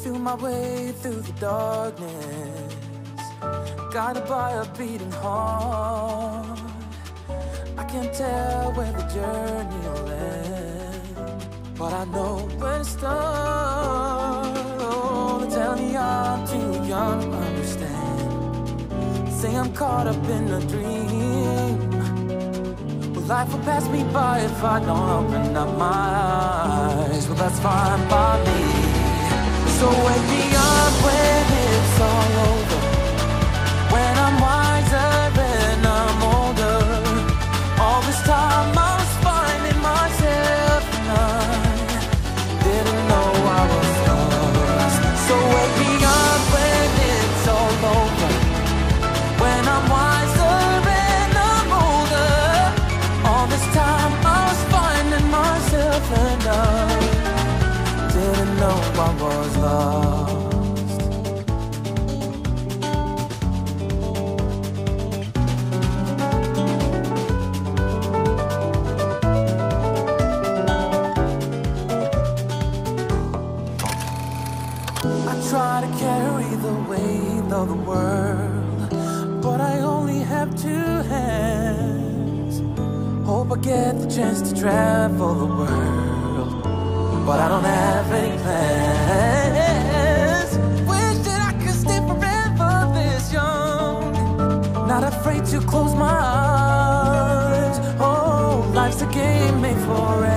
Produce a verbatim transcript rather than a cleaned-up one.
feel my way through the darkness, guided by a beating heart. I can't tell where the journey will end, but I know where to start. Oh, they tell me I'm too young to understand, say I'm caught up in a dream. Well, life will pass me by if I don't open up my eyes. Well, that's fine by me. So wake me up when it's all over, when I'm wiser and I'm older. All this time I was finding myself and I didn't know I was lost. So wake me up when it's all over, when I'm wiser and I'm older. All this time I was finding myself and I didn't know I was lost. Try to carry the weight of the world, but I only have two hands. Hope I get the chance to travel the world, but I don't have any plans. Wish that I could stay forever this young, not afraid to close my eyes. Oh, life's a game made for